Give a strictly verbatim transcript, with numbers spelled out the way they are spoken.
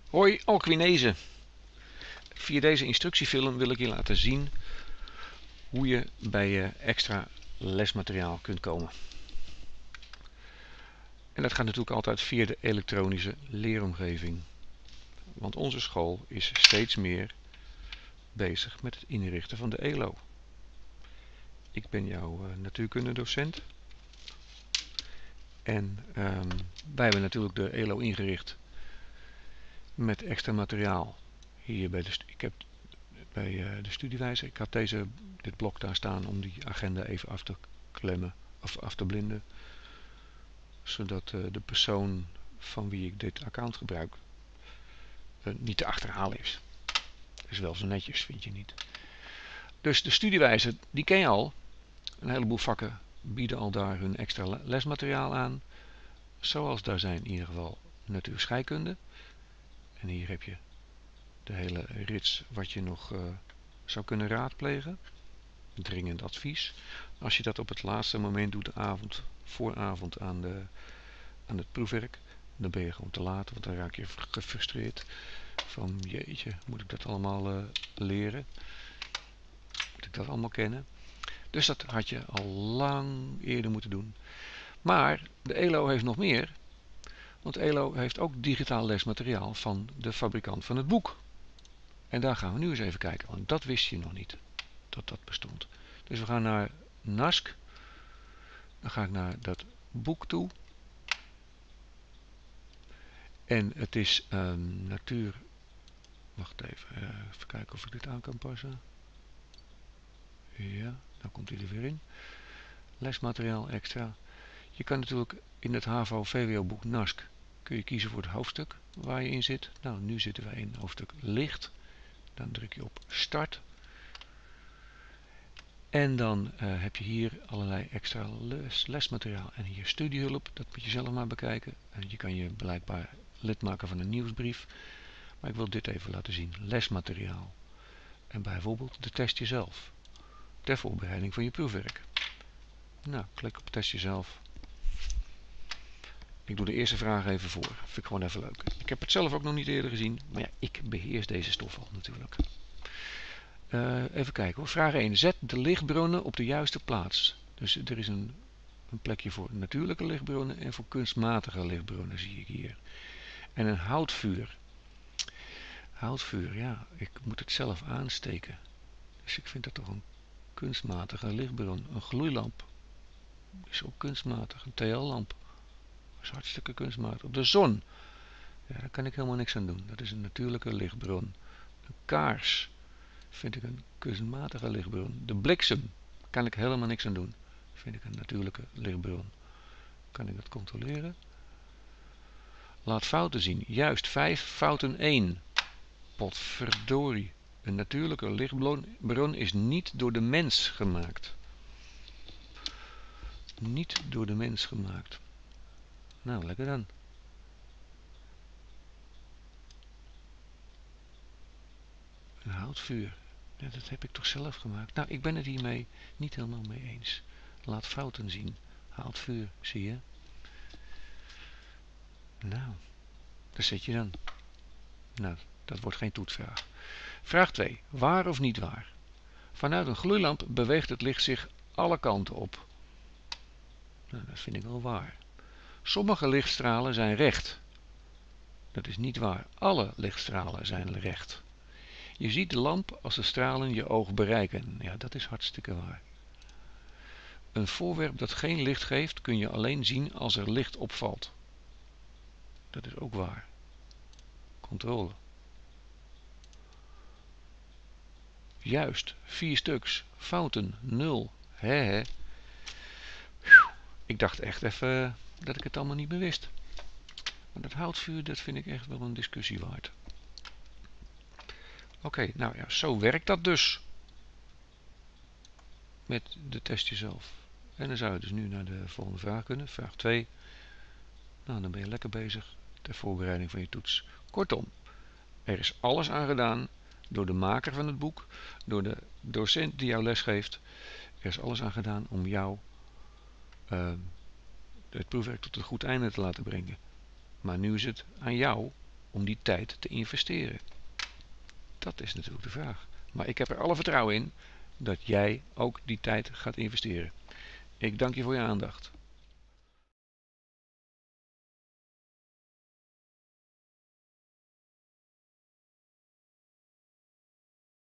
Hoi Alquinezen! Via deze instructiefilm wil ik je laten zien hoe je bij je extra lesmateriaal kunt komen. En dat gaat natuurlijk altijd via de elektronische leeromgeving. Want onze school is steeds meer bezig met het inrichten van de E L O. Ik ben jouw uh, natuurkundedocent. En um, wij hebben natuurlijk de E L O ingericht met extra materiaal. Hier bij de, ik heb bij uh, de studiewijzer. Ik had deze, dit blok daar staan om die agenda even af te klemmen of af te blinden. Zodat uh, de persoon van wie ik dit account gebruik uh, niet te achterhalen is. Dat is wel zo netjes, vind je niet. Dus de studiewijzer, die ken je al. Een heleboel vakken bieden al daar hun extra lesmateriaal aan. Zoals daar zijn in ieder geval natuurscheikunde. En hier heb je de hele rits wat je nog uh, zou kunnen raadplegen. Dringend advies. Als je dat op het laatste moment doet, de avond, vooravond aan, de, aan het proefwerk, dan ben je gewoon te laat, want dan raak je gefrustreerd. Van jeetje, moet ik dat allemaal uh, leren? Moet ik dat allemaal kennen? Dus dat had je al lang eerder moeten doen. Maar de E L O heeft nog meer. Want E L O heeft ook digitaal lesmateriaal van de fabrikant van het boek. En daar gaan we nu eens even kijken, want dat wist je nog niet, dat dat bestond. Dus we gaan naar N A S C. Dan ga ik naar dat boek toe. En het is um, natuur... Wacht even, uh, even kijken of ik dit aan kan passen. Ja, dan komt hij er weer in. Lesmateriaal extra. Je kan natuurlijk in het H A V O-V W O-boek N A S C kun je kiezen voor het hoofdstuk waar je in zit. Nou, nu zitten wij in hoofdstuk licht. Dan druk je op start. En dan uh, heb je hier allerlei extra les, lesmateriaal en hier studiehulp. Dat moet je zelf maar bekijken. En je kan je blijkbaar lid maken van een nieuwsbrief. Maar ik wil dit even laten zien. Lesmateriaal. En bijvoorbeeld de test jezelf. Ter voorbereiding van je proefwerk. Nou, klik op test jezelf. Ik doe de eerste vraag even voor. Vind ik gewoon even leuk. Ik heb het zelf ook nog niet eerder gezien. Maar ja, ik beheers deze stof al natuurlijk. Uh, even kijken hoor. Vraag één. Zet de lichtbronnen op de juiste plaats. Dus er is een, een plekje voor natuurlijke lichtbronnen en voor kunstmatige lichtbronnen zie ik hier. En een houtvuur. Houtvuur, ja. Ik moet het zelf aansteken. Dus ik vind dat toch een kunstmatige lichtbron. Een gloeilamp is ook kunstmatig. Een T L-lamp is hartstikke kunstmatig. De zon. Ja, daar kan ik helemaal niks aan doen. Dat is een natuurlijke lichtbron. Een kaars vind ik een kunstmatige lichtbron. De bliksem kan ik helemaal niks aan doen. Vind ik een natuurlijke lichtbron. Kan ik dat controleren? Laat fouten zien. Juist, vijf fouten één. Potverdorie. Een natuurlijke lichtbron is niet door de mens gemaakt. Niet door de mens gemaakt. Nou, lekker dan. Een houtvuur. Ja, dat heb ik toch zelf gemaakt. Nou, ik ben het hiermee niet helemaal mee eens. Laat fouten zien. Houtvuur, zie je? Nou, daar zit je dan. Nou, dat wordt geen toetsvraag. Vraag twee. Waar of niet waar? Vanuit een gloeilamp beweegt het licht zich alle kanten op. Nou, dat vind ik wel waar. Sommige lichtstralen zijn recht. Dat is niet waar. Alle lichtstralen zijn recht. Je ziet de lamp als de stralen je oog bereiken. Ja, dat is hartstikke waar. Een voorwerp dat geen licht geeft kun je alleen zien als er licht opvalt. Dat is ook waar. Controle. Juist, vier stuks. Fouten, nul. Hè hè. Ik dacht echt even dat ik het allemaal niet meer wist. Maar dat houtvuur, dat vind ik echt wel een discussie waard. Oké, okay, nou ja, zo werkt dat dus. Met de test jezelf. En dan zou je dus nu naar de volgende vraag kunnen. Vraag twee. Nou, dan ben je lekker bezig ter voorbereiding van je toets. Kortom, er is alles aan gedaan door de maker van het boek, door de docent die jou les geeft. Er is alles aan gedaan om jou uh, het proefwerk tot een goed einde te laten brengen. Maar nu is het aan jou om die tijd te investeren? Dat is natuurlijk de vraag. Maar ik heb er alle vertrouwen in dat jij ook die tijd gaat investeren. Ik dank je voor je aandacht.